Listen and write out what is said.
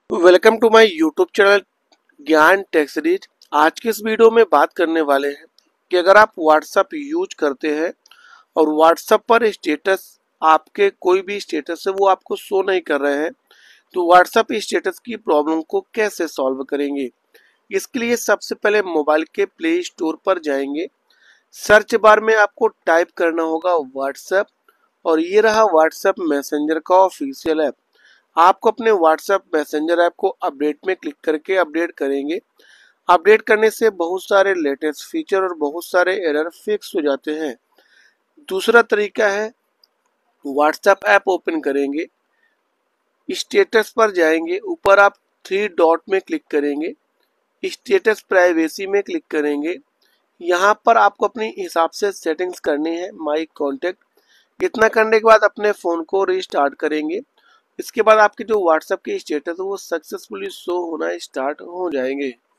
Welcome to my YouTube channel Gyan tech series. आज के इस वीडियो में बात करने वाले हैं कि अगर आप व्हाट्सएप यूज करते हैं और व्हाट्सएप पर स्टेटस आपके कोई भी स्टेटस है वो आपको शो नहीं कर रहे हैं तो व्हाट्सएप स्टेटस की प्रॉब्लम को कैसे सॉल्व करेंगे। इसके लिए सबसे पहले मोबाइल के प्ले स्टोर पर जाएंगे। सर्च बार में आपको टाइप करना होगा व्हाट्सएप और ये रहा व्हाट्सएप मैसेंजर का ऑफिशियल ऐप। आपको अपने व्हाट्सएप मैसेंजर ऐप को अपडेट में क्लिक करके अपडेट करेंगे। अपडेट करने से बहुत सारे लेटेस्ट फीचर और बहुत सारे एरर फिक्स हो जाते हैं। दूसरा तरीका है व्हाट्सएप ऐप ओपन करेंगे, स्टेटस पर जाएंगे, ऊपर आप थ्री डॉट में क्लिक करेंगे, स्टेटस प्राइवेसी में क्लिक करेंगे। यहाँ पर आपको अपने हिसाब से सेटिंग्स करनी है, माई कॉन्टेक्ट। इतना करने के बाद अपने फ़ोन को रीस्टार्ट करेंगे। इसके बाद आपके जो व्हाट्सएप के स्टेटस है वो सक्सेसफुली शो होना स्टार्ट हो जाएंगे।